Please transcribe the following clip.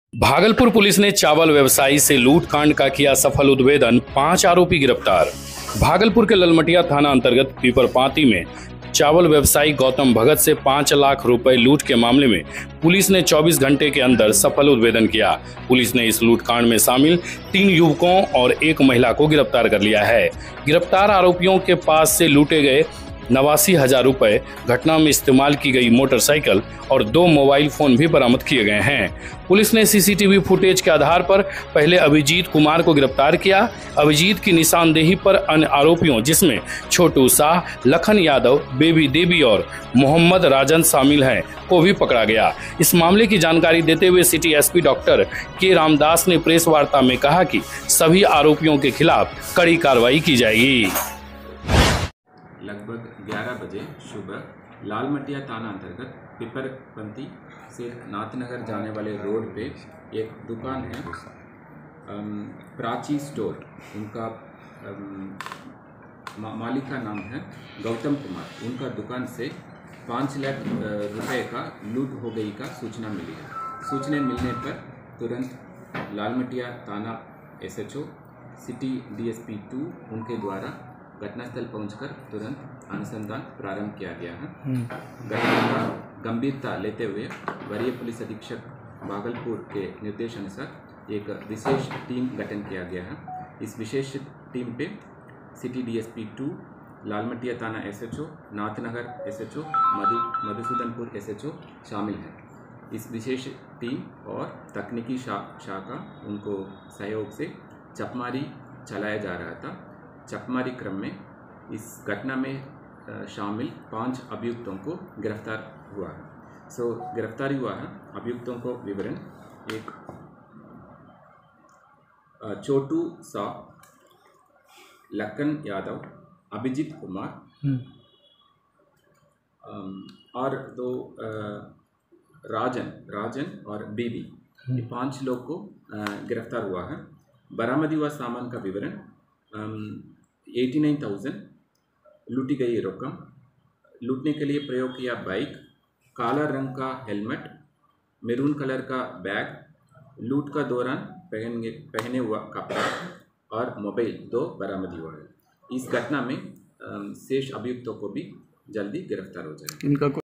Bhagalpur police ने चावल व्यवसायी से लूटकांड का किया सफल उद्भेदन, 5 आरोपी गिरफ्तार। भागलपुर के ललमटिया थाना अंतर्गत पीपरपाती में चावल व्यवसायी गौतम भगत से 5 लाख रुपए लूट के मामले में पुलिस ने 24 घंटे के अंदर सफल उद्भेदन किया। पुलिस ने इस लूटकांड में शामिल 3 युवकों और 1 महिला को गिरफ्तार कर लिया है। गिरफ्तार आरोपियों के पास से लूटे गए 89,000 रुपए, घटना में इस्तेमाल की गई मोटरसाइकिल और 2 मोबाइल फोन भी बरामद किए गए हैं। पुलिस ने सीसीटीवी फुटेज के आधार पर पहले अभिजीत कुमार को गिरफ्तार किया। अभिजीत की निशानदेही पर अन्य आरोपियों जिसमें छोटू शाह, लखन यादव, बेबी देवी और मोहम्मद राजन शामिल हैं को भी पकड़ा गया। इस मामले की जानकारी देते हुए सिटी एसपी डॉक्टर के रामदास ने प्रेस वार्ता में कहा कि सभी आरोपियों के खिलाफ कड़ी कार्रवाई की जाएगी। लगभग 11 बजे सुबह लालमटिया थाना अंतर्गत पीपरपंती से नाथनगर जाने वाले रोड पे एक दुकान है, प्राची स्टोर। उनका मालिक का नाम है गौतम कुमार। उनका दुकान से 5 लाख रुपए का लूट हो गई का सूचना मिली है। सूचना मिलने पर तुरंत लालमटिया थाना एसएचओ सिटी डीएसपी 2 उनके द्वारा घटनास्थल पहुंचकर तुरंत अनुसंधान प्रारंभ किया गया है। घटना का गंभीरता लेते हुए वरीय पुलिस अधीक्षक भागलपुर के निर्देशानुसार एक विशेष टीम गठन किया गया है। इस विशेष टीम पे सिटी डीएसपी 2, लालमटिया थाना SHO, Nathnagar SHO, Madhusudanpur SHO शामिल हैं। इस विशेष टीम और तकनीकी शाखा उनको सहयोग से छापेमारी चलाया जा रहा था। छापेमारी क्रम में इस घटना में शामिल 5 अभियुक्तों को गिरफ्तार हुआ है। गिरफ्तारी हुआ है। अभियुक्तों को विवरण: एक छोटू शाह, लखन यादव, अभिजीत कुमार और 2 राजन और बेबी, ये 5 लोग को गिरफ्तार हुआ है। बरामद हुआ सामान का विवरण: 89,000 लूटी गई रकम, लूटने के लिए प्रयोग किया बाइक, काला रंग का हेलमेट, मैरून कलर का बैग, लूट का दौरान पहने हुआ कपड़ा और मोबाइल 2 बरामद हुआ है। इस घटना में शेष अभियुक्तों को भी जल्दी गिरफ्तार हो जाएगा।